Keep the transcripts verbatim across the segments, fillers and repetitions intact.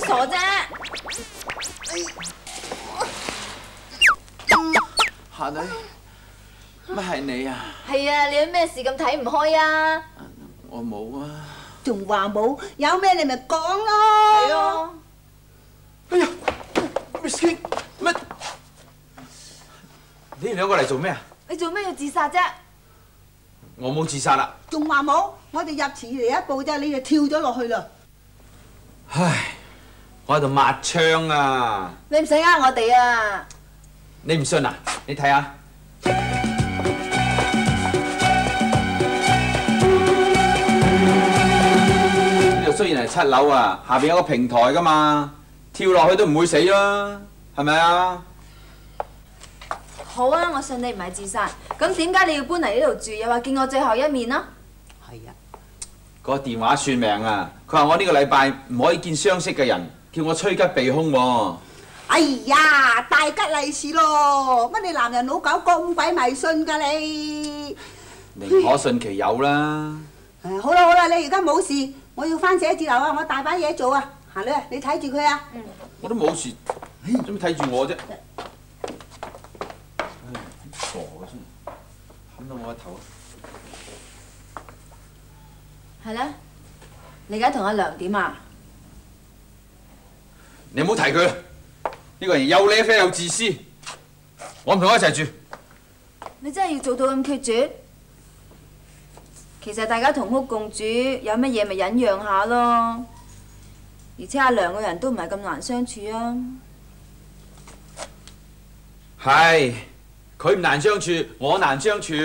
傻啫？ 夏女，乜係你啊？ 係啊，你有咩事咁睇唔開啊？ 我冇啊。 仲話冇？有咩你咪講咯。 係咯。 哎呀 ，Miss King， 乜？你哋兩個嚟做咩啊？ 你做咩要自殺啫？ 我冇自殺啦。 仲話冇？我哋入遲嚟一步啫，你就跳咗落去啦。 唉，我喺度抹窗啊！ 你唔使呃我哋啊！ 你唔信啊？你睇下。呢度雖然係七樓啊，下邊有個平台噶嘛，跳落去都唔會死啦，係咪啊？ 好啊，我信你唔係自殺。咁點解你要搬嚟呢度住？又話見我最後一面啦？ 係啊。 個電話算命啊！佢話我呢個禮拜唔可以見相識嘅人，叫我趨吉避凶喎。 哎呀，大吉利是咯！乜你男人老狗咁鬼迷信㗎你？ 寧可信其有啦。 誒，好啦好啦，你而家冇事，我要翻寫字樓啊！我大把嘢做啊！行啦，你睇住佢啊。嗯。 我都冇事，做咩睇住我啫？傻嘅先，冚到我個頭。 係咧，你而家同阿娘點啊？ 你唔好提佢啦，呢個人又呢啡又自私，我唔同佢一齊住。 你真係要做到咁決絕？其實大家同屋共住，有乜嘢咪忍讓下咯。而且阿娘個人都唔係咁難相處啊。 係，佢唔難相處，我難相處。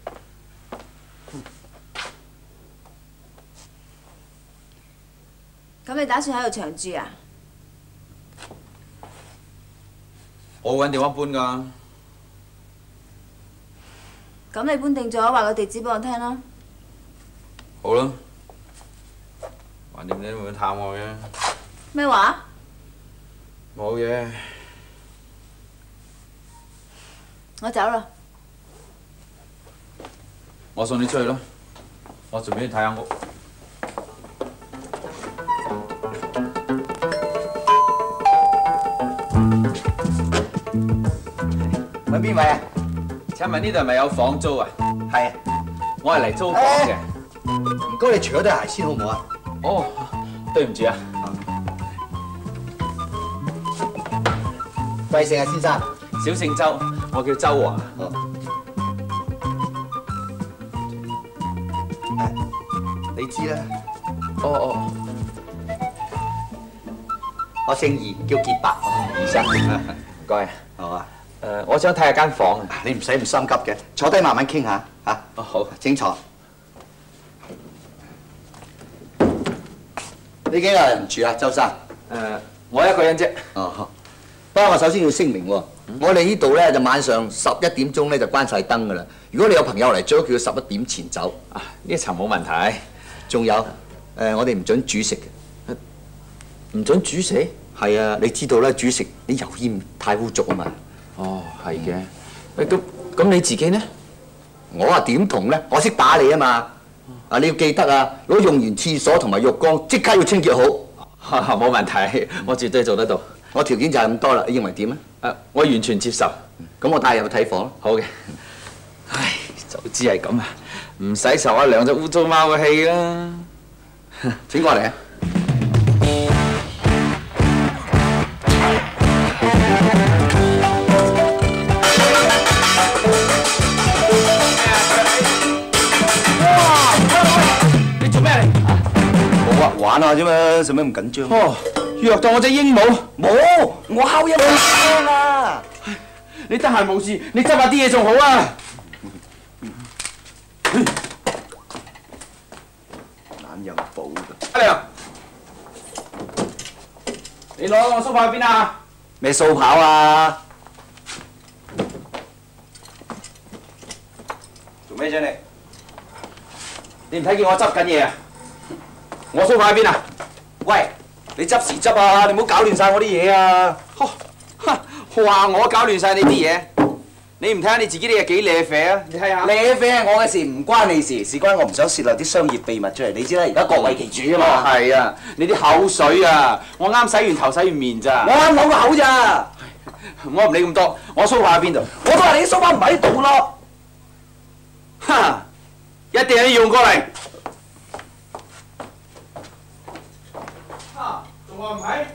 咁你打算喺度長住啊？ 我會揾地方搬㗎。 咁你搬定咗，話個地址俾我聽啦。 好啦，橫掂你都會探我嘅。 咩話？ 冇嘢。 我走啦。 我送你出去啦，我順便去睇下屋。 揾邊位啊？ 請問呢度係咪有房租啊？ 係啊， 我係嚟租房嘅。 唔該，你除咗對鞋先好唔好啊？ 哦，對唔住啊。 貴姓啊，先生？ 小姓周，我叫周華。 哦。你知啦。 哦哦。 我姓易，叫傑白，易生。 唔該。 好啊。 誒，我想睇下間房啊。 你唔使咁心急嘅，坐低慢慢傾下嚇。 哦，好。 請坐。你幾個人住啊，周生？ 誒，我一個人啫。 哦。不過我首先要聲明喎，我哋呢度咧就晚上十一點鐘咧就關晒燈㗎啦。如果你有朋友嚟，最好叫佢十一點前走。 啊，呢一層冇問題。 仲有誒，我哋唔準煮食嘅。 唔準煮食？ 係啊，你知道啦，煮食啲油煙太污濁啊嘛。 哦，係嘅。誒，咁咁你自己呢？ 我話點同咧？我識打理啊嘛。啊，你要記得啊，攞用完廁所同埋浴缸即刻要清潔好。 冇問題，我絕對做得到。 我條件就係咁多啦，你認為點啊？ 誒，我完全接受。 咁我帶入去睇房。 好嘅。唉，早知係咁啊，唔使受阿娘隻污糟貓嘅氣啦。 請過嚟啊！ 你做咩嚟？ 冇啊，玩下啫嘛，使咩咁緊張？ 哦，虐待我隻鸚鵡？ 冇，我敲音聲啊！ 你得閒冇事，你執下啲嘢仲好啊！ 懶有寶㗎。 阿娘，你攞我梳化去邊啊？ 咩掃跑啊？做咩啫你？ 你唔睇見我執緊嘢啊？我梳化喺邊啊？ 喂，你執時執啊！你唔好搞亂晒我啲嘢啊！ 呵，話我搞亂晒你啲嘢， 你唔睇下你自己啲嘢幾瀨啡啊？你睇下。 你啡係我嘅事，唔關你事，事關我唔想泄漏啲商業秘密出嚟。你知啦，而家各為其主啊嘛。 係啊，你啲口水啊，我啱洗完頭洗完面咋。 我啱攞個口咋。 我唔理咁多，我梳化喺邊度？ 我都話你啲梳化唔喺度咯。 哈！一定要用過嚟。哈！仲話唔係？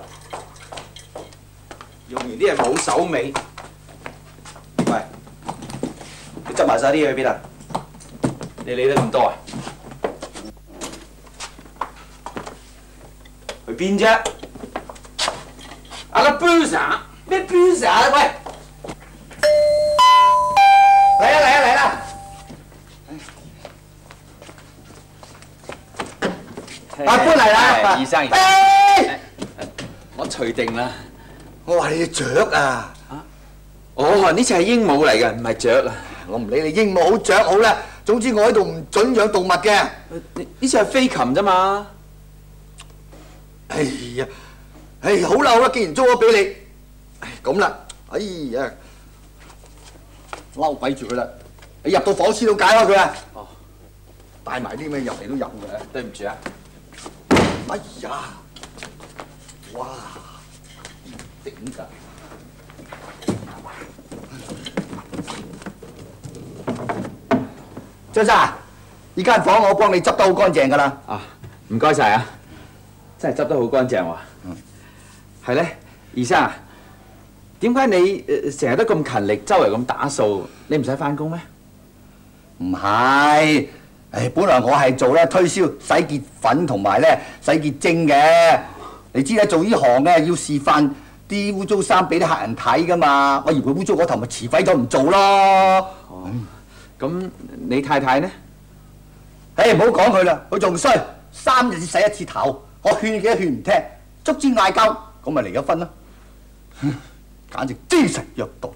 用完啲嘢冇手尾。 喂，你執埋晒啲嘢去邊啊？ 你理得咁多啊？ 去邊啫？ 阿個 Boozer 咩 Boozer 啊？喂！嚟啦嚟啦嚟啦！阿官嚟啦！ 二生， 哎我除定啦。 我話你隻雀啊！ 哦，呢隻係鸚鵡嚟嘅，唔係雀啊。 我唔理你鸚鵡好雀好啦，總之我喺度唔準養動物嘅。 呢呢隻係飛禽啫嘛。 哎呀，唉，好啦好啦，既然租咗俾你，唉咁啦，哎呀，嬲鬼住佢啦！你入到火廁度解開佢啊！ 哦， 帶埋啲咩入嚟都入嘅。 對唔住啊。 哎呀，哇，頂㗎！張生，呢間房我幫你執得好乾淨㗎啦。 啊，唔該晒啊，真係執得好乾淨喎。嗯，係咧，二生啊，點解你誒成日都咁勤力，周圍咁打掃，你唔使翻工咩？ 唔係，誒，本來我係做咧推銷洗潔粉同埋咧洗潔精嘅。你知啦，做呢行嘅要示範啲污糟衫俾啲客人睇㗎嘛。我嫌佢污糟嗰頭，咪辭揮咗唔做咯。 哦，咁你太太呢？ 誒，唔好講佢啦，佢仲衰，三日先洗一次頭。我勸幾多勸唔聽，足之嗌交，咁咪離咗婚啦。哼，簡直精神虐待。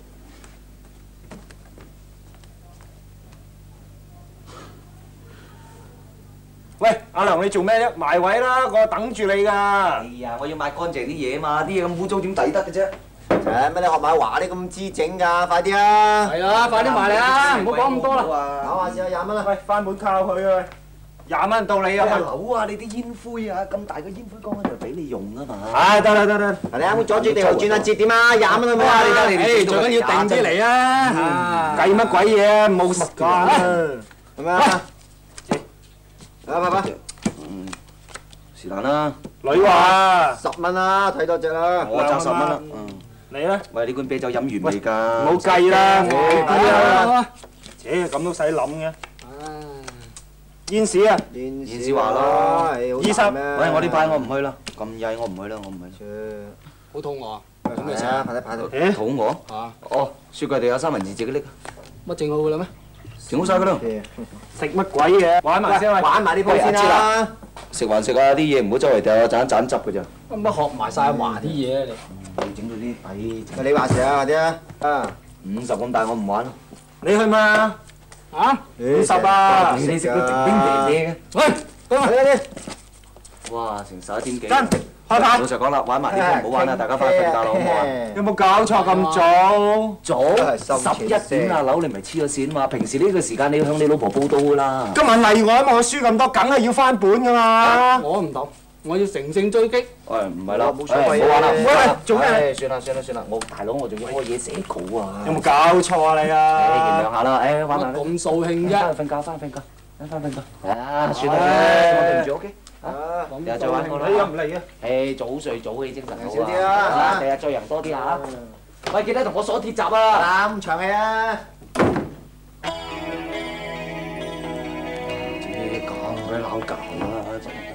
喂，阿良你做咩啫？埋位啦，我等住你㗎。 哎呀，我要抹乾淨啲嘢嘛，啲嘢咁污糟點抵得嘅啫？ 誒乜你學埋華啲咁知整㗎？快啲啊！ 係啊，快啲埋嚟啊！唔好講咁多啦。 搞下試下廿蚊啦。 喂，翻本靠佢啊！廿蚊到你啊！ 阿佬啊，你啲煙灰啊，咁大個煙灰缸喺度俾你用啊嘛。 唉，得啦得啦。 你啱啱阻住地球轉下節點啊？廿蚊啊嘛！ 你得你誒，最緊要定啲嚟啊！計乜鬼嘢啊？冇時間啊！ 係咪啊？啊，爸爸， 是但啦， 女話十蚊啦，睇多隻啦。 我爭十蚊啦。嗯， 你咧？ 喂，呢罐啤酒飲完未㗎？ 唔好計啦，我啲啊！切，咁都使諗嘅。煙屎啊！ 電電視話咯， 醫生喂，我呢排我唔去啦，咁曳我唔去啦，我唔去。 好肚餓啊！咁你食啊，快啲排到。 誒， 肚餓？ 啊！ 哦，雪櫃地有三文治自己拎。 乜整好㗎啦咩？ 整好晒㗎啦。 食乜鬼嘢？玩埋先喂！ 玩埋呢鋪先啦。 食還食啊！啲嘢唔好周圍掉啊，盞盞執㗎咋。 乜學埋晒華啲嘢啊你？ 要整到啲底。 咪你話事啊，快啲啊！啊！ 五十咁大我唔玩。 你去嘛？啊？五十啊！ 你食到直冰嘢嘅。 喂， 快啲！ 哇！成十一點幾。 真開牌。 老實講啦，玩埋呢鋪唔好玩啦，大家翻去瞓覺啦，好唔好啊？ 有冇搞錯咁早？ 早十一點啊，樓你咪黐咗線嘛！平時呢個時間你要向你老婆報到㗎啦。 今日例外啊嘛，我輸咁多，梗係要翻本㗎嘛。 我唔同，我要乘勝追擊。 喂，唔係啦， 冇所謂唔好玩啦，唔好玩啦， 做咩唉算啦算啦算啦，我大佬我仲要開嘢寫稿啊。 有冇搞錯啊你誒啊？ 原諒下啦，誒玩埋啦。 咁掃興啫？ 翻去瞓覺，翻去瞓覺，翻去瞓覺。啊，算啦，我對唔住，OK。啊，第日再玩過啦。 你又唔嚟啊？ 誒，早睡早起，精神好少啲啊第日再贏多啲啊！喂，記得同我鎖鐵閘啊！ 啊，咁長氣啊！ 你咁鬼鬧交啊！真係。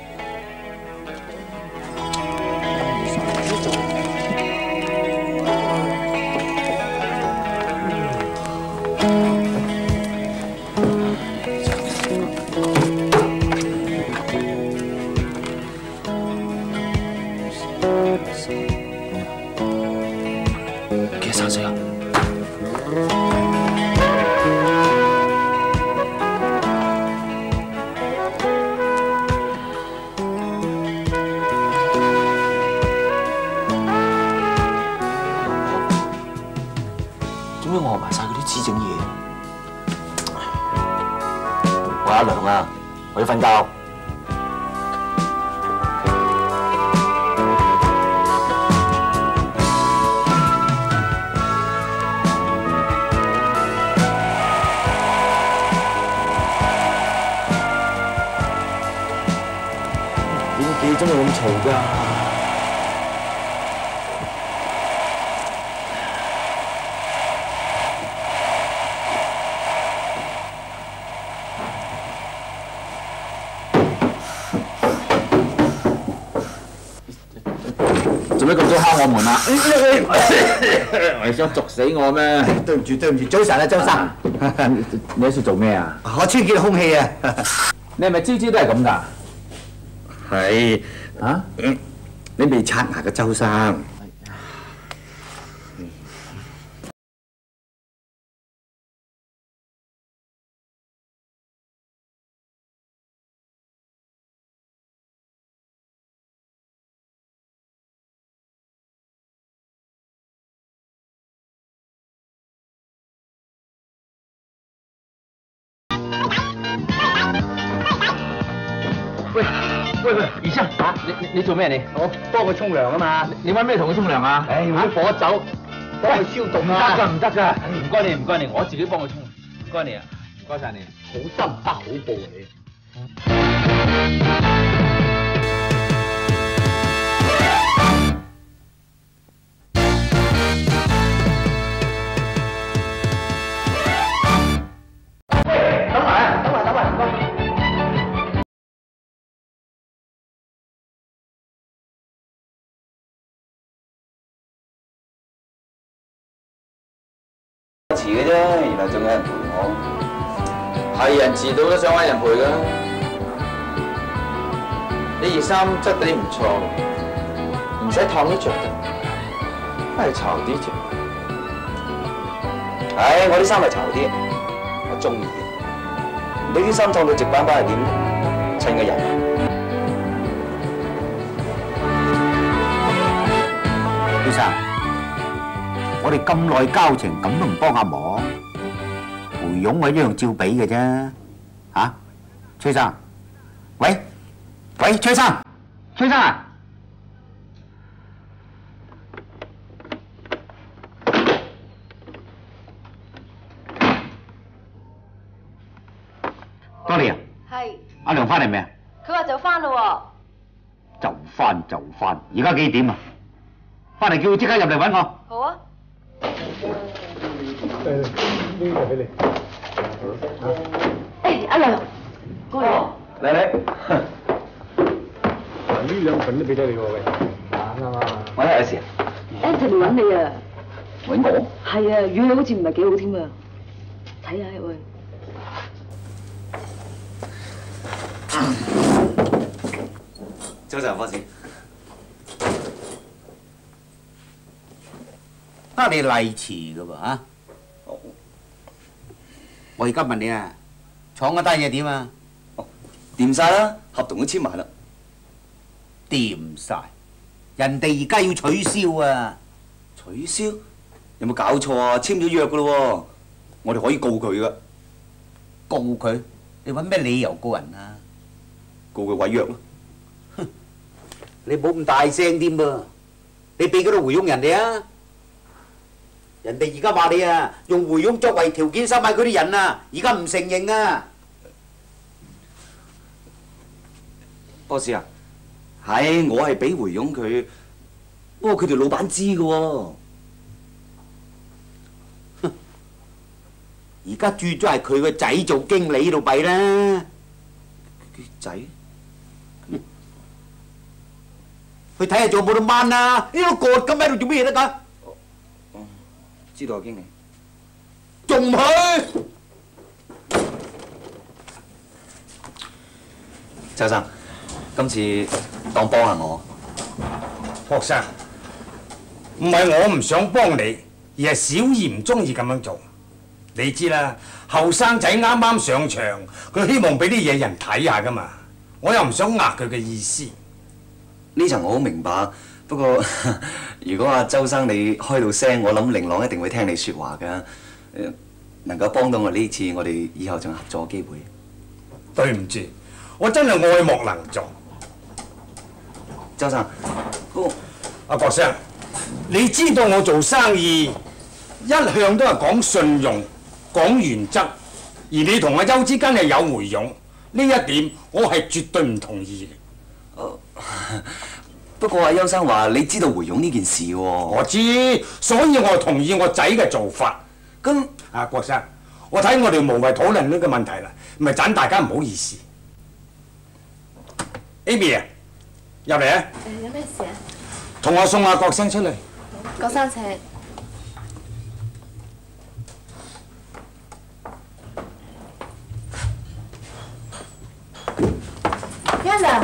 幾三歲啊？ 學埋晒嗰啲姿整嘢。我阿娘啊，我要瞓覺。點解真係咁嘈㗎？ 做咩咁早敲我門啊？你想逐死我咩？ 對唔住對唔住，早晨啊，周生。 你喺度做咩啊？ 我清潔空氣啊。 你係咪朝朝都係咁㗎？ 係。 啊？ 你未刷牙嘅周生。 喂喂喂，二生嚇，你你你做咩你？ 我幫佢沖涼啊嘛。 你揾咩同佢沖涼啊？ 唉，用啲火酒幫佢消毒啊。 唔得㗎，唔得㗎，唔該你，唔該你，我自己幫佢沖。唔該你啊，唔該晒你。 好心唔得好報你。 等埋啊，等埋等埋，唔該。 遲嘅啫，原來仲有人陪我。 係人遲到都想揾人陪㗎。你件衫質地唔錯，唔使燙呢着嘅，係潮啲啫。 唉，我啲衫係潮啲，我中意嘅。你啲衫燙到直板板係點？襯個人。 先生，我哋咁耐交情，咁都唔幫下忙，回傭我一樣照俾嘅啫。嚇，崔生，喂喂，崔生，崔生啊！多利啊！ 係。 阿娘翻嚟未啊？ 佢話就翻咯就翻就翻，而家幾點啊？翻嚟叫佢即刻入嚟揾我。 喎。好啊。 誒，呢個俾你。 誒，阿娘，過嚟。 嚟嚟。 呢兩份都俾咗你喎，喂。啱啊。 我有事啊。 Anthony 揾你啊。 揾我？ 係啊，語氣好似唔係幾好添啊。睇下喂。 早晨，科士。 得你例遲噶噃嚇！我而家問你啊，廠嗰單嘢點啊？ 掂晒啦，合同都簽埋啦。 掂晒，人哋而家要取消啊！ 取消？有冇搞錯啊？簽咗約噶咯喎，我哋可以告佢噶。 告佢？你揾咩理由告人啊？ 告佢違約咯。 你冇咁大聲添噃！你俾嗰度回傭人哋啊！人哋而家話你啊，用回傭作為條件收買佢啲人啊，而家唔承認啊！ 波士啊，係我係俾回傭佢，不過佢哋老闆知㗎喎。 而家轉咗係佢個仔做經理度弊啦。 佢仔？ 去睇下仲有冇得掹啊！呢度割咁喺度做咩嘢得㗎？ 哦，知道啊，經理。 仲唔去？ 周生，今次當幫下我。 學生，唔係我唔想幫你，而係小儀唔中意咁樣做。你知啦，後生仔啱啱上場，佢希望俾啲嘢人睇下㗎嘛。我又唔想呃佢嘅意思。 呢層我好明白，不過如果阿周生你開到聲，我諗玲朗一定會聽你説話㗎。 誒能夠幫到我呢次，我哋以後仲合作機會。 對唔住，我真係愛莫能助。 周生，嗰阿郭生，你知道我做生意一向都係講信用、講原則，而你同阿邱之間係有回傭，呢一點我係絕對唔同意嘅。 哦不過阿邱生話你知道回傭呢件事喎， 我知，所以我同意我仔嘅做法。咁啊，郭生，我睇我哋無謂討論呢個問題啦，咪盞大家唔好意思。Amy 啊，入嚟啊！ 誒，有咩事啊？ 同我送阿郭生出嚟。 郭生請。欣良。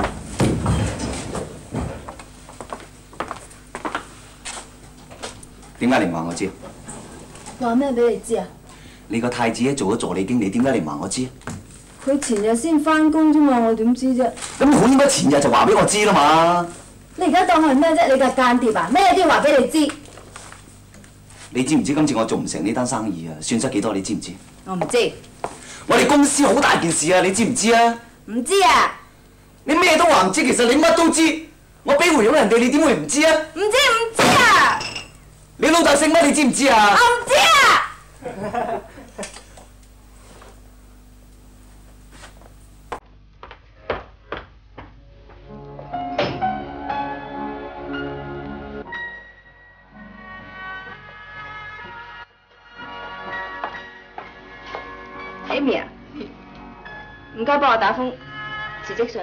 點解你唔話我知？ 話咩俾你知啊？ 你個太子爺做咗助理經理，點解你唔話我知？ 佢前日先翻工啫嘛，我點知啫？ 咁佢應該前日就話俾我知啦嘛。 你而家當係咩啫？你個間諜啊？咩都要話俾你知。 你知唔知今次我做唔成呢單生意啊？損失幾多？你知唔知？ 我唔知。 我哋公司好大件事啊！你知唔知啊？ 唔知啊！ 你咩都話唔知，其實你乜都知。我俾回傭人哋，你點會唔知啊？ 唔知唔知啊！ 你老豆姓乜？你知唔知啊？ 我唔知啊！Amy 啊，唔該幫我打封辭職信。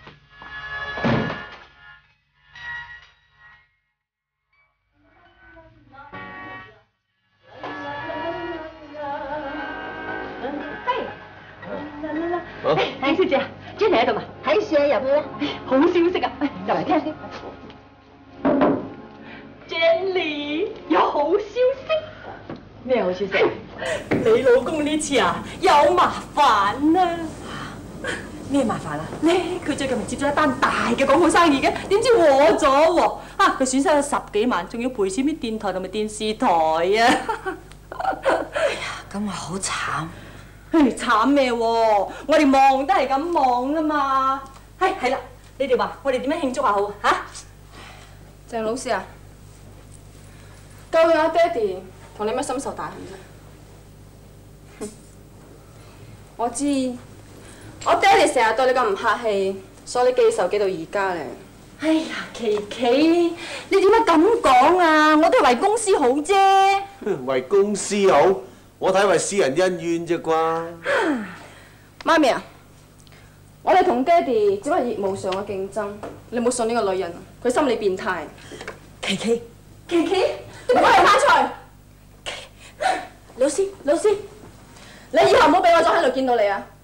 好，鄭小姐啊 ，Jenny 喺度嘛？ 喺樹啊，入去啦。 好消息啊，入嚟聽先。Jenny 有好消息。咩好消息？你老公呢次啊有麻煩啦。咩麻煩啊？咧，佢最近咪接咗一單大嘅廣告生意嘅，點知和咗喎？啊，佢損失咗十幾萬，仲要賠錢俾電台同埋電視台啊！ 哎呀，咁啊好慘。 唉，慘咩喎？我哋望都係咁望啦嘛。係係啦，你哋話我哋點樣慶祝下好嚇？ 鄭老師啊，究竟阿爹哋同你乜深仇大恨啫？我知，我爹哋成日對你咁唔客氣，所以你記仇記到而家咧。 哎呀，琪琪，你點解咁講啊？我都係為公司好啫。 為公司好，我睇為私人恩怨啫啩。 媽咪啊，我哋同爹哋只係業務上嘅競爭，你唔好信呢個女人，佢心理變態。 琪琪，琪琪，我係發財。老師，老師， 你以後唔好俾我再喺度見到你啊！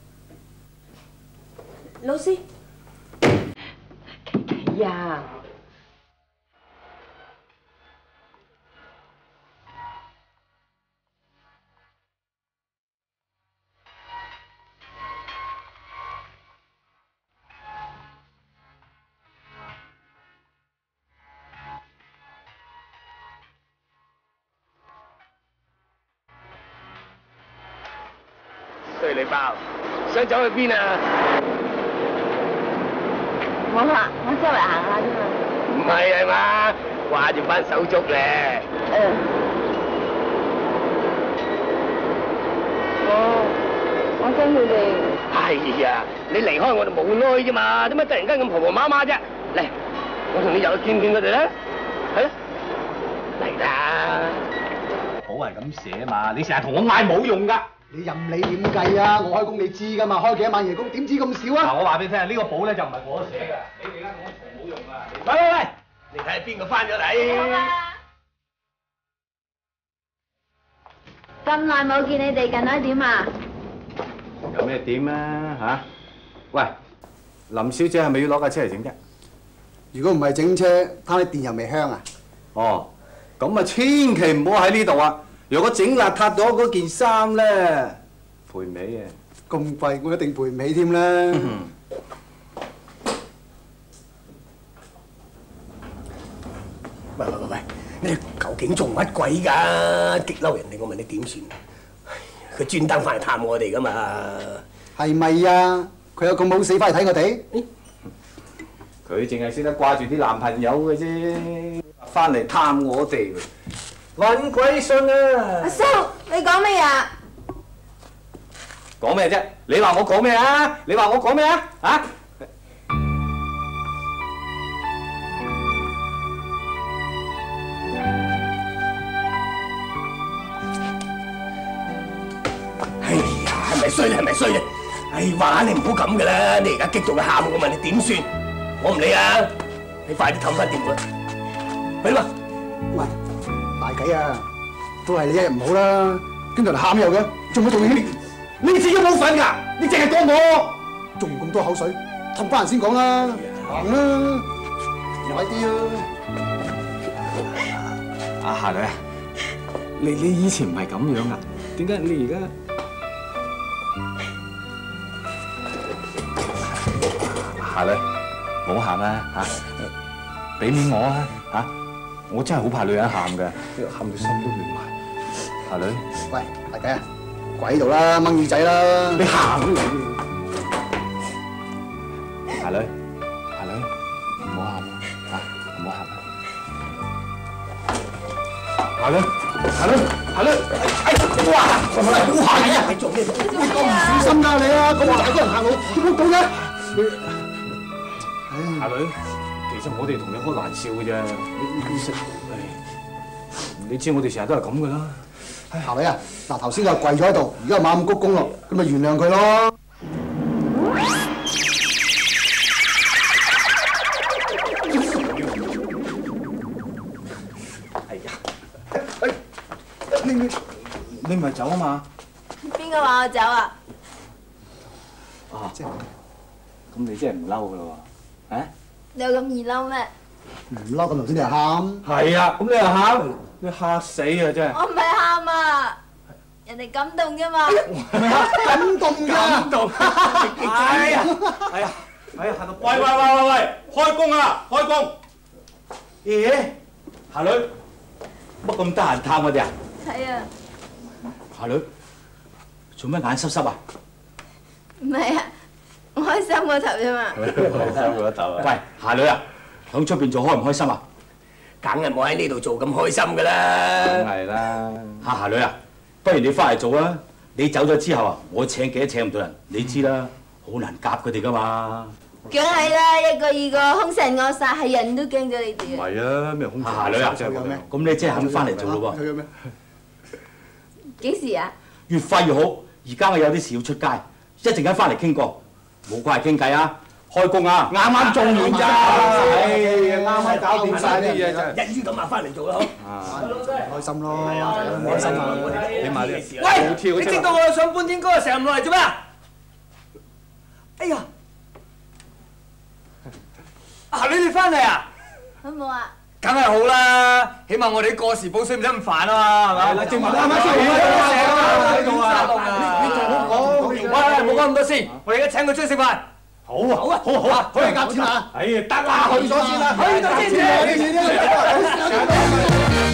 老師，琪琪呀。 衰你包，想走去邊啊？ 我行，我周圍行下啫嘛。 唔係係嘛，掛住班手足咧。 誒。哦，我驚佢哋。 係呀，你離開我哋冇耐啫嘛，點解突然間咁婆婆媽媽啫？嚟，我同你入去見見佢哋啦。係啊，嚟啦。 好係咁寫嘛，你成日同我嗌冇用㗎。 你任你點計啊！我開工你知㗎嘛，開幾多晚夜工點知咁少啊？ 嗱，我話俾你聽，呢個簿咧就唔係我寫㗎，你哋而家講從冇用㗎。 喂喂喂，你睇下邊個翻咗嚟？ 咁耐冇見你哋，近來點啊？ 有咩點啊？嚇？喂，林小姐係咪要攞架車嚟整啫？ 如果唔係整車，貪啲電油味香啊？ 哦，咁啊千祈唔好喺呢度啊！如果整邋遢咗嗰件衫咧，賠唔起嘅。 咁貴，我一定賠唔起添啦。 喂喂喂喂，你究竟做乜鬼㗎？激嬲人哋，我問你點算？ 佢專登翻嚟探我哋噶嘛。 係咪啊？佢有咁冇死翻嚟睇我哋？ 佢淨係識得掛住啲男朋友嘅啫，翻嚟探我哋。揾鬼信啊！ 阿叔，你講咩啊？ 講咩啫？你話我講咩啊？你話我講咩啊？啊！ 哎呀，係咪衰咧？係咪衰咧？哎話你唔好咁噶啦！你而家激到佢喊，我問你點算？我唔理啊！你快啲氹翻掂佢。去啦！ 喂，大計啊！都係你一日唔好啦，經常嚟喊又嘅，仲冇做嘢？ 你自己冇份㗎，你淨係講我， 仲咁多口水，氹翻人先講啦，行啦，快啲啊！ 阿夏女啊，你你以前唔係咁樣啊？點解你而家？夏女，唔好喊啦嚇，俾面我啊嚇！我真係好怕女人喊㗎，喊到心都亂埋。夏女， 喂，大計啊，跪喺度啦，掹耳仔啦， 你喊都夏女，夏女，唔好喊嚇，唔好喊。夏女，夏女，夏女，哎，哇！好嚇啊！ 你做咩？ 你咁唔小心㗎你啊！咁大個人行路，點解咁嘅？ 夏女，其實我哋同你開玩笑嘅啫。你知我哋成日都係咁噶啦。 夏女啊，嗱頭先佢跪咗喺度，而家猛咁鞠躬咯，咁咪原諒佢咯。 係呀，哎，你你你唔係走啊嘛？ 邊個話我走啊？ 啊，即係咁，你真係唔嬲噶咯喎？啊？ 你有咁易嬲咩？ 唔嬲咁頭先你係喊。 係啊，咁你又喊，你嚇死啊真係！ 我唔係喊啊，人哋感動啫嘛。 感動㗎！ 感動！哎呀，哎呀，哎呀，嚇到！ 喂喂喂喂喂，開工啊！開工！ 咦？夏女，乜咁得閒探我哋啊？ 係啊。 夏女，做咩眼濕濕啊？ 唔係啊，我開心個頭啫嘛。 開心個頭啊！喂，夏女啊，響出邊做開唔開心啊？ 梗係冇喺呢度做咁開心㗎啦。 梗係啦。夏夏女啊，不如你翻嚟做啦。你走咗之後啊，我請幾都請唔到人，你知啦，好難夾佢哋㗎嘛。 梗係啦，一個二個兇神惡煞，係人都驚咗你哋啊！ 係啊，咩兇夏女啊？咁你即係肯翻嚟做咯喎？ 咩？ 幾時啊？ 越快越好。而家我有啲事要出街，一陣間翻嚟傾過，冇怪傾偈啊！開工啊！啱啱做完咋，唉，啱啱搞掂晒啲嘢真係。 一於咁啊，翻嚟做啦，好。 開心咯，開心啊！ 起碼你喂，你知道我上半天嗰日成日唔落嚟做咩啊？哎呀！啊，你哋翻嚟啊？ 好冇啊？ 梗係好啦，起碼我哋啲過時補水唔使咁煩啊嘛，係嘛？ 正話啱啱先好喺度啊！你仲好講，喂，唔好講咁多先，我哋而家請佢出去食飯。 好啊，好啊，好啊， 去夾錢啊！ 哎呀，得啦， 去咗先啦， 去咗先。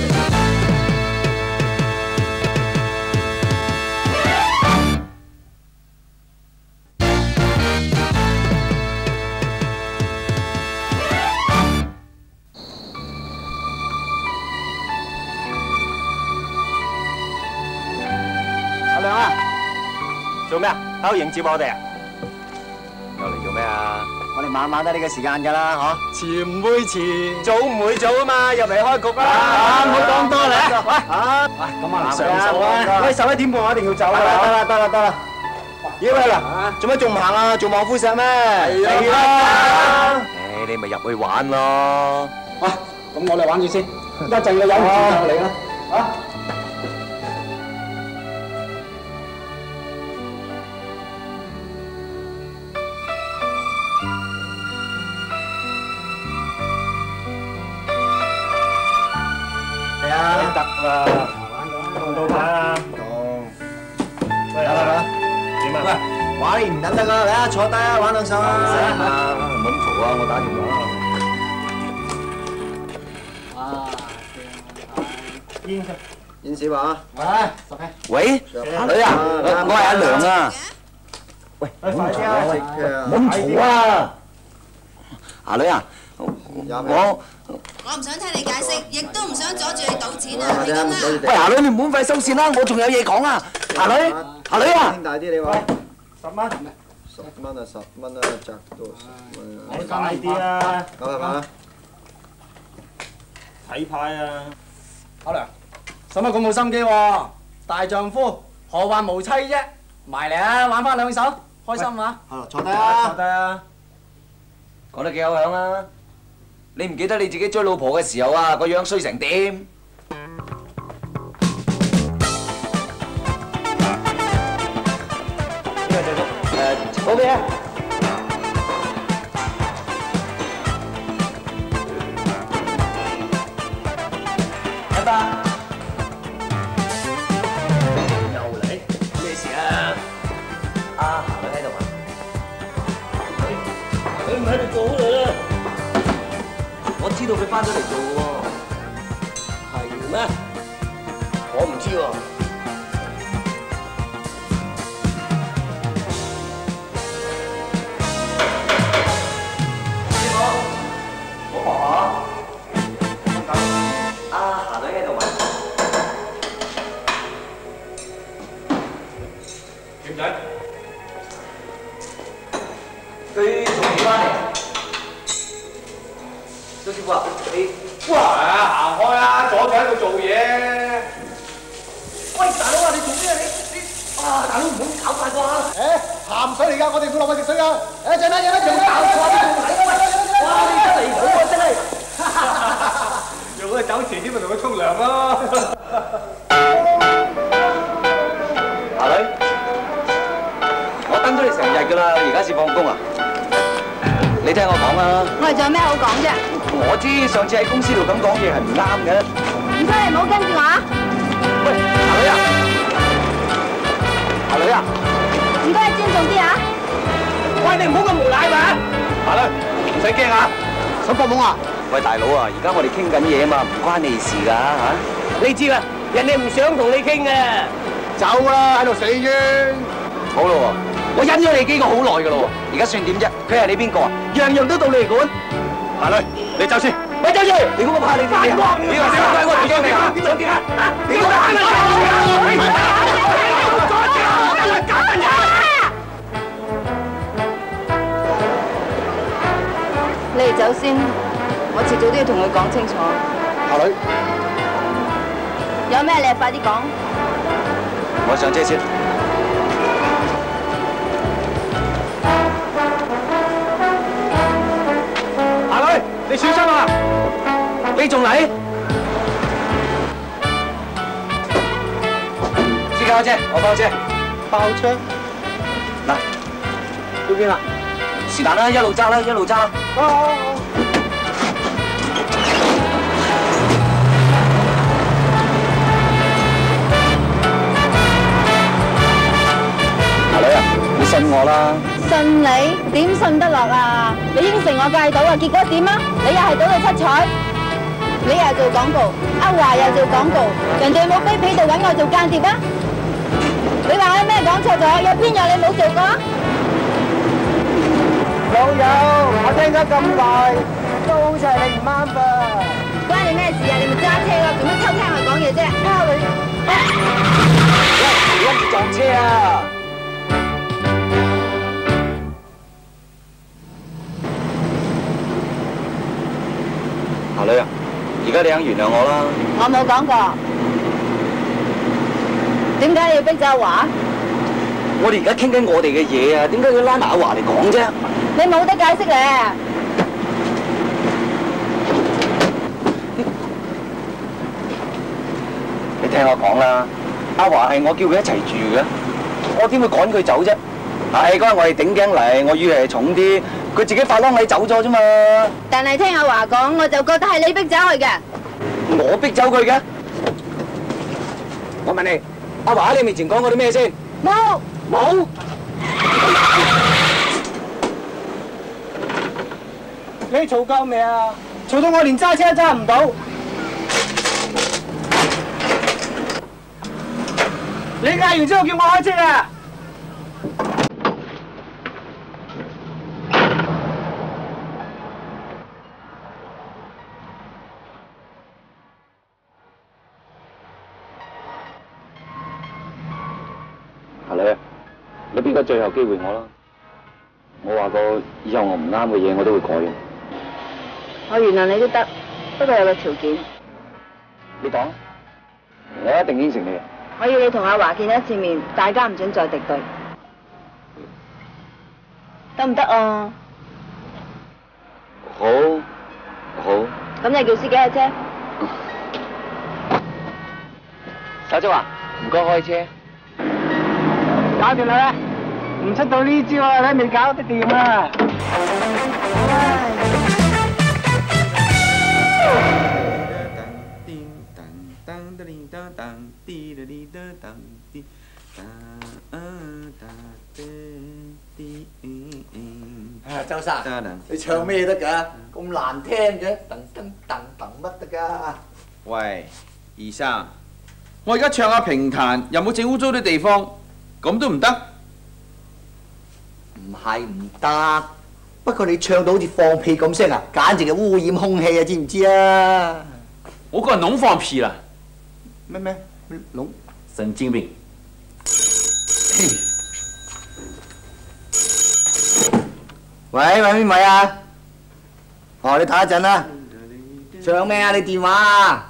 阿亮啊，做咩啊？喺度迎接我哋啊？又嚟做咩啊？我哋晚晚都呢個時間㗎啦，嗬？遲唔會遲，早唔會早啊嘛！入嚟開局啦！唔好講多啦，喂！啊，喂，咁啊，上手啊！喂，十一點半我一定要走啦！得啦，得啦，得啦！咦喂嗱，做乜仲唔行啊？做望夫石咩？係啦！誒，你咪入去玩咯！ 喂，咁我哋玩住先，一陣你忍唔住就嚟啦，啊！ 得啦，同到牌啊！同，喂，得啦，點啊？喂，玩你唔等得啊！嚟啊，坐低啊，玩兩手啊！唔好咁嘈啊！我打電話。啊，煙現時話啊，十皮。 喂，阿女啊，我係阿良啊。喂， 快啲啊！ 唔好咁嘈啊！阿女啊，我我唔想聽你解釋，亦都唔想阻住你賭錢啊！係咁啦。 喂，阿女，你唔好咁快收線啦，我仲有嘢講啊！阿女，阿女啊！ 聽大啲你話。 十蚊。 十蚊啊，十蚊啊，賺到十蚊啊！ 你快啲啊！ 咁係嘛？ 睇牌啊！ 阿良，使乜咁冇心機喎？大丈夫何患無妻啫？埋嚟啊，玩翻兩手，開心啊！ 坐低啊！ 坐低啊！ 講得幾有響啊！你唔記得你自己追老婆嘅時候啊，個樣衰成點？誒，嗰邊啊！一百。 又嚟？咩事啊？ 阿霞女喺度啊！ 佢唔喺度做好耐啦。 我知道佢翻咗嚟做喎。 係咩？我唔知喎。 老婆，阿霞女喺度嘛？ 點解？ 佢仲未翻嚟。周師傅啊，你哇！行開啊，阻住喺度做嘢。 喂，大佬啊，你做咩啊？你你啊，大佬唔好搞快啩！ 誒，鹹水嚟㗎，我哋會落去食水㗎。誒，陣間有得做搞錯啲哇！你真離譜啊，真係！ 用佢走前啲咪同佢沖涼咯。 霞女，我等咗你成日㗎啦，而家先放工啊？你聽我講啊！ 我哋仲有咩好講啫？ 我知上次喺公司度咁講嘢係唔啱嘅。 唔該，你唔好跟住我啊！ 喂，霞女啊！霞女啊！ 唔該，你尊重啲啊！ 喂，你唔好咁無賴嘛！ 霞女，唔使驚啊！ 想搏懵啊？ 喂，大佬啊，而家我哋傾緊嘢啊嘛，唔關你事㗎嚇。 你知啦，人哋唔想同你傾嘅。 走啦，喺度死冤！ 好咯喎，我忍咗你幾個好耐㗎咯喎，而家算點啫？佢係你邊個啊？樣樣都到你嚟管。霞女，你走先。喂，走先！你估我怕你點啊？你話點啊？我唔驚你啊！想點啊？你估我怕你點你哋走先，我遲早都要同佢講清楚。 霞女， 有咩你就快啲講。 我上車先。霞女，你小心啊！你仲嚟？司機開車，我包車。 包車？ 嗱， 去邊啊？ 是但啦，一路揸啦，一路揸啦。 好好好。 霞女啊，你信我啦。 信你？點信得落啊？你應承我戒賭啊，結果點啊？你又係賭到七彩，你又做廣告，阿華又做廣告，人哋冇飛皮度揾我做間諜啊？你話我有咩講錯咗？有邊樣你冇做過？ 老友，我聽咗咁耐，都好似係你唔啱噃。 關你咩事啊？你咪揸車咯，做乜偷聽我講嘢啫？啊你！ 喂，跟住撞車啊！霞女啊，而家你肯原諒我啦。 我冇講過。點解你要逼走阿華？ 我哋而家傾緊我哋嘅嘢啊，點解要拉埋阿華嚟講啫？ 你冇得解釋咧。 你聽我講啦，阿華係我叫佢一齊住嘅，我點會趕佢走啫？係嗰日我哋頂頸嚟，我以為係重啲，佢自己發啷禮走咗啫嘛。 但係聽阿華講，我就覺得係你逼走佢嘅。 我逼走佢嘅？我問你，阿華喺你面前講過啲咩先？ 冇。 冇。 你嘈夠未啊？嘈到我連揸車都揸唔到。 你嗌完之後叫我開車啊！ 阿女，你俾個最後機會我啦。我話過以後我唔啱嘅嘢我都會改嘅。 我原諒你都得，不過有個條件。 你講，我一定應承你。 我要你同阿華見一次面，大家唔准再敵對，得唔得啊？ 好，好。 咁你叫司機開車。 手足啊，唔該開車。 搞掂啦！唔出到呢招啊，你未搞得掂啊！ 啊，周生，你唱咩得㗎？咁難聽嘅，噔噔噔噔乜得㗎？ 喂，二生，我而家唱下評彈，又冇整污糟啲地方，咁都唔得？ 唔係唔得，不過你唱到好似放屁咁聲啊，簡直係污染空氣啊，知唔知啊？ 我個人攏放屁啦！ 咩咩攏？ 神經病！ 喂喂，邊位啊？哦，你等一陣啦。唱咩啊？你電話啊？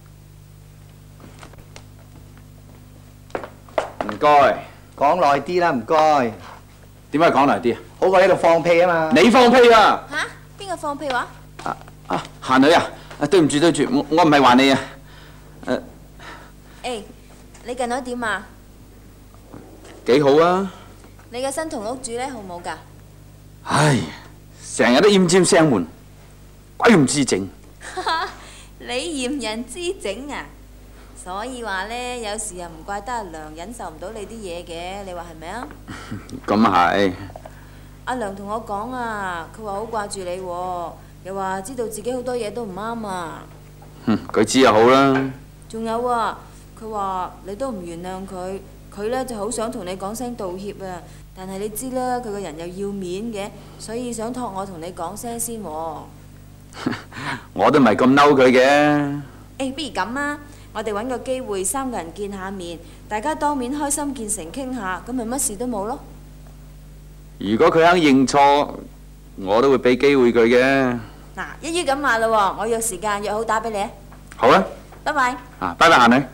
唔該。 講耐啲啦，唔該。 點解講耐啲啊？ 好過喺度放屁啊嘛！ 你放屁啊！ 嚇？邊個放屁話？ 啊啊，閒女啊！啊，對唔住對唔住，我我唔係話你啊。誒。 誒，你近來點啊？ 幾好啊！ 你嘅新同屋住咧好冇㗎？ 唉，成日都奄尖聲悶，鬼唔知整。 你嫌人知整啊？所以話咧，有時又唔怪得阿娘忍受唔到你啲嘢嘅，你話係咪啊？ 咁係。 阿娘同我講啊，佢話好掛住你喎，又話知道自己好多嘢都唔啱啊。 哼，佢知就好啦。 仲有啊，佢話你都唔原諒佢，佢咧就好想同你講聲道歉啊。但係你知啦，佢個人又要面嘅，所以想託我同你講聲先喎。 我都唔係咁嬲佢嘅。 誒，不如咁啊！我哋揾個機會三個人見下面，大家當面開心見誠傾下，咁咪乜事都冇咯。 如果佢肯認錯，我都會俾機會佢嘅。 嗱，一於咁話啦喎，我約時間約好打俾你啊。 好啊。 拜拜。 啊，拜拜，閒女。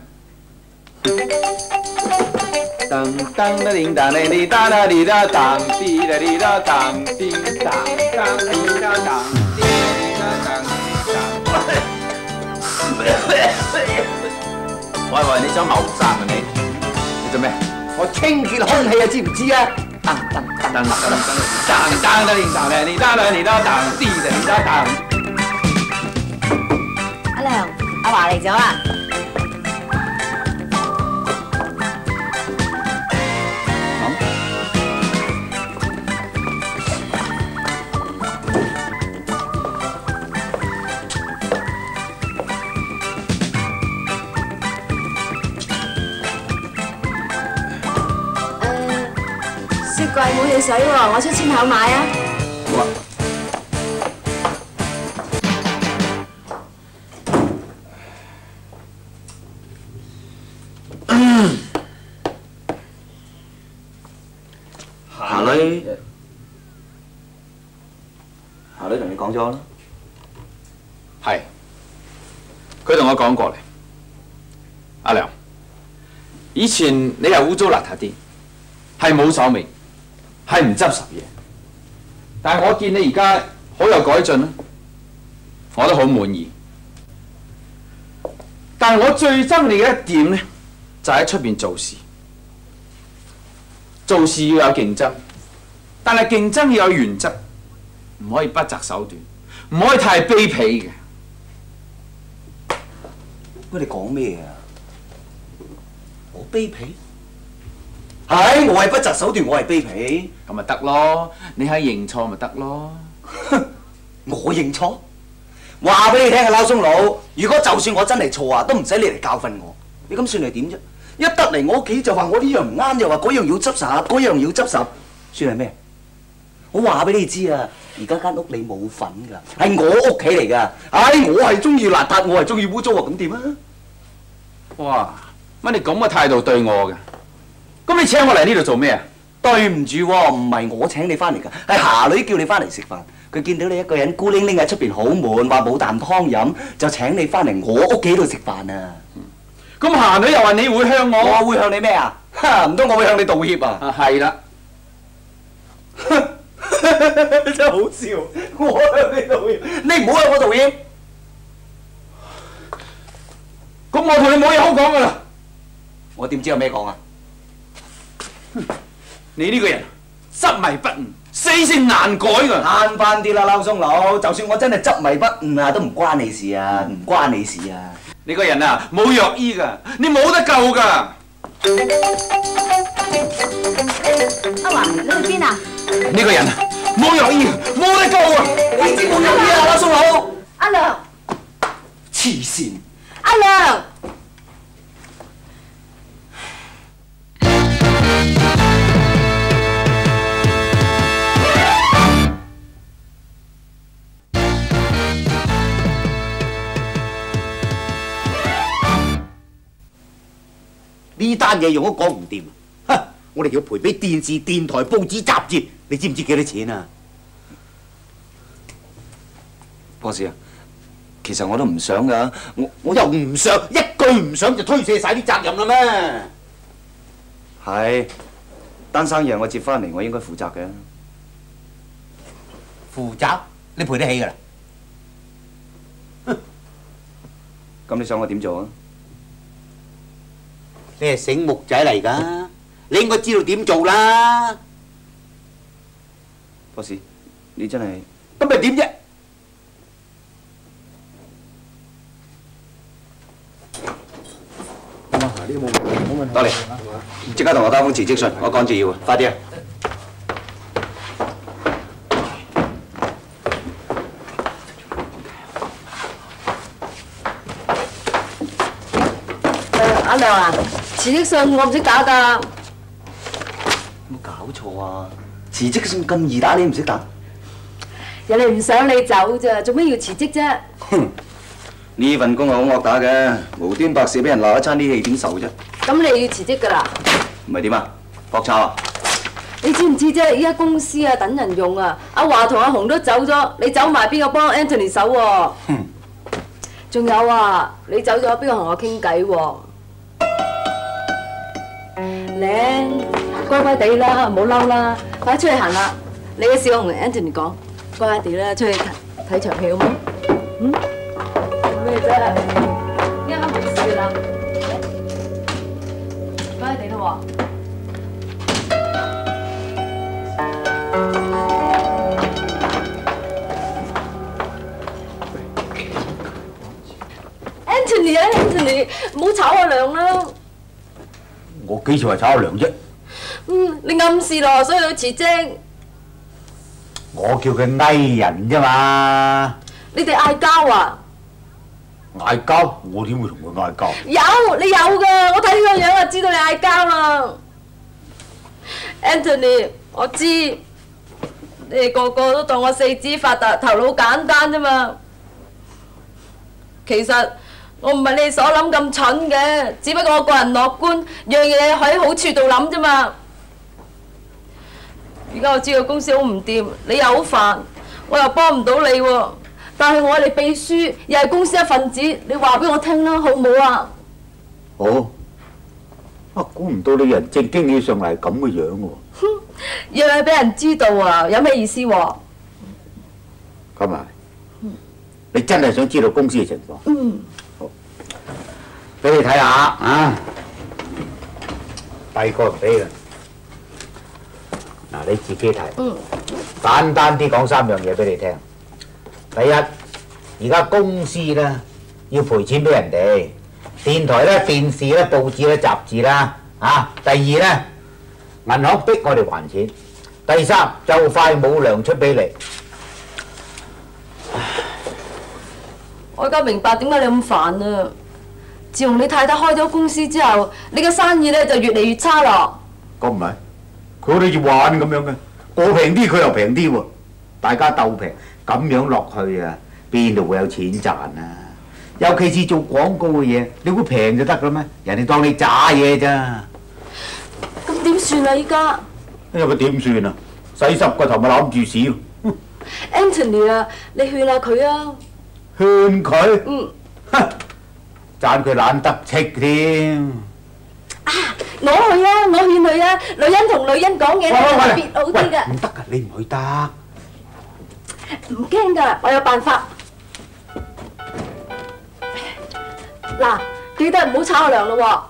當當的叮當的哩當的哩當當滴的哩當當叮當當哩當當滴的哩當當叮當。喂喂，你想謀殺啊你？你做咩？ 我清潔空氣啊，知唔知啊？噔噔噔噔噔當當的叮當的哩當的哩當當滴的哩當當。 阿娘，阿華嚟咗啦。雪櫃冇汽水喎，我出千口買啊！ 霞女，霞女同你講咗啦。 係，佢同我講過嚟。阿娘，以前你係污糟邋遢啲，係冇手尾。係唔執拾嘢，但係我見你而家好有改進啦，我都好滿意。但係我最憎你嘅一點咧，就喺出邊做事，做事要有競爭，但係競爭要有原則，唔可以不擇手段，唔可以太卑鄙嘅。 喂，你講咩啊？我卑鄙？係，我係不擇手段，我係卑鄙， 咁咪得咯。你肯認錯咪得咯。 我認錯？話俾你聽啊，撈鬆佬！如果就算我真係錯啊，都唔使你嚟教訓我。你咁算係點啫？ 一得嚟我屋企就話我呢樣唔啱，又話嗰樣要執拾，嗰樣要執拾，算係咩？我話俾你知啊，而家間屋你冇份㗎，係我屋企嚟㗎。唉，我係中意邋遢，我係中意污糟啊，咁點啊？ 哇！乜你咁嘅態度對我嘅？咁你請我嚟呢度做咩啊？ 對唔住喎，唔係我請你翻嚟㗎，係霞女叫你翻嚟食飯。佢見到你一個人孤零零喺出邊好悶，話冇啖湯飲，就請你翻嚟我屋企度食飯啊！ 咁霞女又話你會向我， 我會向你咩啊？哈！唔通我會向你道歉啊？ 啊，係啦。 真係好笑，我向你道歉，你唔好向我道歉。 咁我同你冇嘢好講㗎啦。 我點知有咩講啊？ 你呢個人執迷不悟，死性難改㗎。 慳翻啲啦，撈鬆佬，就算我真係執迷不悟啊，都唔關你事啊，唔關你事啊。 你個人啊，冇藥醫㗎，你冇得救㗎。 阿華，你去邊啊？ 呢個人啊，冇藥醫，冇得救啊！ 你知冇藥醫啊，撈鬆佬。 阿良， 黐線！ 阿良。 呢單嘢用都講唔掂，哈！我哋要賠俾電視、電台、報紙、雜誌，你知唔知幾多錢啊？ 博士啊，其實我都唔想㗎，我我又唔想，一句唔想就推卸晒啲責任啦咩？ 係單生嘢我接翻嚟，我應該負責嘅。 負責？你賠得起㗎啦？ 咁你想我點做啊？ 你係醒目仔嚟㗎，你應該知道點做啦。 博士，你真係咁咪點啫？ 多嚟，即刻同我打封辭職信，我趕住要啊，快啲啊！ 阿亮啊，辭職信我唔識打㗎。 有冇搞錯啊？辭職信咁易打，你唔識打？ 人哋唔想你走咋，做咩要辭職啫？ 哼！呢份工係好惡打嘅，無端白事俾人鬧一餐，啲氣點受啫？ 咁你要辭職㗎啦？ 唔係點啊？搏炒啊？ 你知唔知啫？依家公司啊等人用啊，阿華同阿紅都走咗，你走埋邊個幫 Anthony 手喎？ 哼！ 仲有啊，你走咗邊個同我傾偈喎？靚，乖乖地啦，唔好嬲啦，快出去行啦！你嘅小紅同 Anthony 講，乖乖地啦，出去睇睇場戲好冇？嗯？做咩啫？啱啱冇事啦，乖乖地啦喎。Anthony 啊 ，Anthony， 唔好炒阿亮啦！ 我幾時話炒阿亮啫？ 嗯，你暗示咯，所以佢辭職。 我叫佢翳人啫嘛。 你哋嗌交啊？ 嗌交？我點會同佢嗌交？ 有，你有㗎，我睇呢個樣就知道你嗌交啦。Anthony， 我知你哋個個都當我四肢發達、頭腦簡單啫嘛。其實我唔係你哋所諗咁蠢嘅，只不過我個人樂觀，樣嘢喺好處度諗啫嘛。而家我知道公司好唔掂，你又好煩，我又幫唔到你喎。但係我係你秘書，又係公司一份子，你話俾我聽啦，好唔好啊？ 好。啊，估唔到你人正經起上嚟係咁嘅樣喎。 哼，要係俾人知道啊，有咩意思喎？ 咁啊，你真係想知道公司嘅情況？ 嗯。 好，俾你睇下啊。第二個唔俾啦。嗱，你自己睇。 嗯。 簡單啲講三樣嘢俾你聽。第一，而家公司咧要賠錢俾人哋，電台咧、電視咧、報紙咧、雜誌啦，啊。第二咧，銀行逼我哋還錢。第三，就快冇糧出俾你。 我而家明白點解你咁煩啊！ 自從你太太開咗公司之後，你嘅生意咧就越嚟越差咯。 咁唔係，佢好似玩咁樣嘅，我平啲佢又平啲喎，大家鬥平，咁樣落去啊，邊度會有錢賺啊？尤其是做廣告嘅嘢，你估平就得㗎咩？人哋當你渣嘢咋？ 咁點算啊？依家有個點算啊？洗濕個頭咪攬住屎咯。 Anthony 啊，你勸下佢啊！ 勸佢？ 嗯。 讚佢懶得戚添。 啊！我去啊！我勸佢啊！女人同女人講嘢咧特別好啲㗎。 唔得㗎，你唔去得。 唔驚㗎，我有辦法。嗱，記得唔好炒我涼咯喎。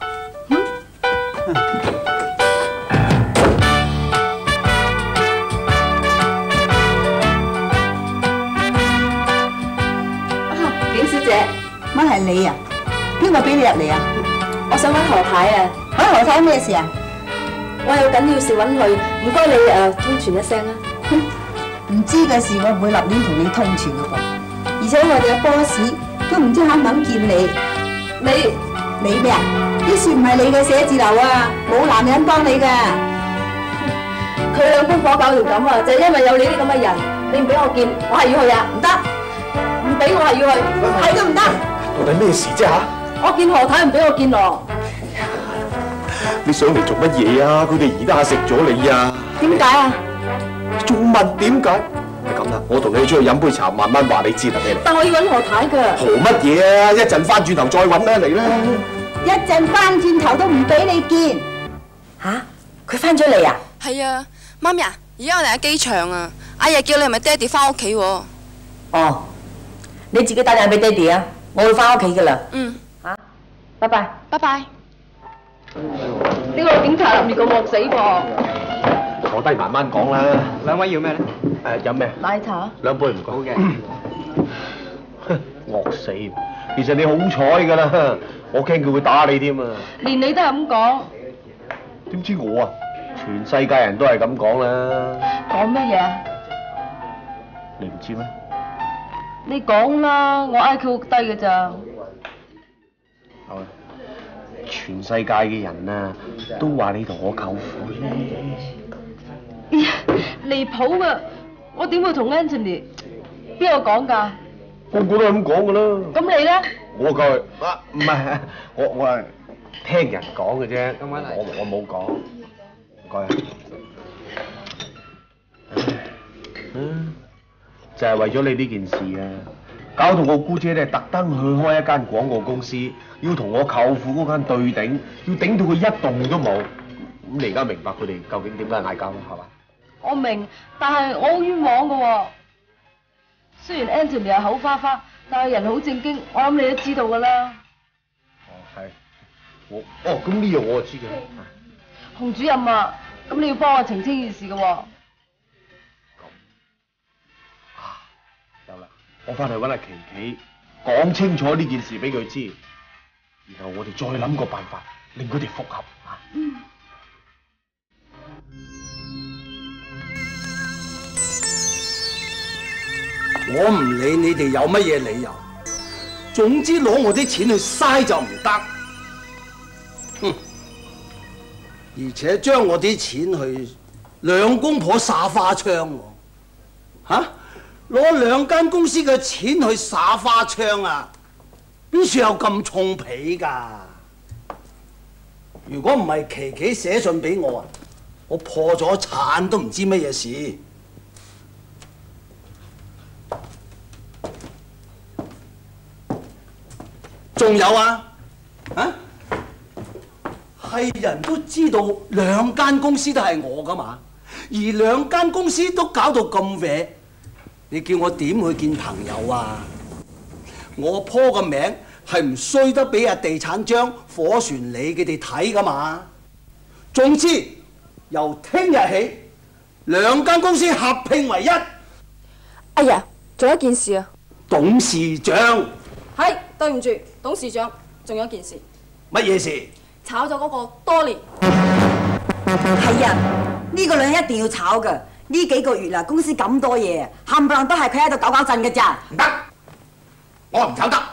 景小姐， 乜係你啊？邊個俾你入嚟啊？ 我想揾何太啊。 揾何太咩事啊？ 我有緊要事揾佢，唔該你誒通傳一聲啊。 唔知嘅事我唔會立亂同你通傳嘅噃。而且我哋嘅 boss 都唔知肯唔肯見你。你你咩啊？呢處唔係你嘅寫字樓啊，冇男人幫你㗎。 佢兩公婆搞到咁啊，就係因為有你啲咁嘅人，你唔俾我見，我係要去啊，唔得，唔俾我係要去，係都唔得。 到底咩事啫嚇？ 我見何太唔俾我見咯。 你上嚟做乜嘢啊？佢哋而家食咗你啊？ 點解啊？ 仲問點解？係咁啦，我同你出去飲杯茶，慢慢話你知啦，你嚟。 但我要揾何太㗎。 豪乜嘢啊？一陣翻轉頭再揾啦，嚟啦！ 一陣翻轉頭都唔俾你見。 吓？佢翻咗嚟啊？ 係啊，媽咪啊，而家我哋喺機場啊，阿爺叫你係咪爹哋翻屋企喎？ 哦，你自己打電話俾爹哋啊，我會翻屋企噶啦。 嗯。 嚇，拜拜。 拜拜。 呢個警察入面個惡死噃。 坐低慢慢講啦。 兩位要咩咧？ 誒飲咩？ 奶茶。 兩杯唔該。 好嘅。 惡死！其實你好彩㗎啦，我驚佢會打你添啊！ 連你都係咁講。 點知我啊？全世界人都係咁講啦。 講乜嘢啊？ 你唔知咩？ 你講啦，我 I Q 低嘅咋。 好啊！全世界嘅人啊，都話你同我舅父啫。 離譜㗎！我點會同 Anthony？邊個講㗎？ 個個都係咁講㗎啦。 咁你咧？ 我夠係啊，唔係我我係聽人講嘅啫。我我冇講。唔該啊。嗯，就係為咗你呢件事啊，搞到我姑姐咧特登去開一間廣告公司，要同我舅父嗰間對頂，要頂到佢一動都冇。咁你而家明白佢哋究竟點解嗌交啦，係嘛？ 我明，但係我好冤枉㗎喎。雖然 Anthony 係口花花，但係人好正經，我諗你都知道㗎啦。 哦，係。我哦，咁呢樣我就知嘅。 洪主任啊，咁你要幫我澄清件事㗎喎。 有啦，我翻去揾阿琪琪講清楚呢件事俾佢知，然後我哋再諗個辦法令佢哋復合啊。 嗯。 我唔理你哋有乜嘢理由，總之攞我啲錢去嘥就唔得。哼！而且將我啲錢去兩公婆耍花槍喎，嚇！攞兩間公司嘅錢去耍花槍啊？邊處有咁重皮㗎？如果唔係琪琪寫信俾我啊，我破咗產都唔知乜嘢事。仲有啊，啊，係人都知道兩間公司都係我㗎嘛，而兩間公司都搞到咁歪，你叫我點去見朋友啊？我鋪個名係唔衰得俾阿地產張、火船你佢哋睇㗎嘛。總之，由聽日起，兩間公司合併為一。 哎呀，仲有一件事啊！ 董事長。 係，對唔住，董事長，仲有一件事。 乜嘢事？ 炒咗嗰個多年。 係啊，呢個女人一定要炒㗎。呢幾個月啦，公司咁多嘢，冚唪唥都係佢喺度搞搞震㗎咋。 唔得，我唔炒得。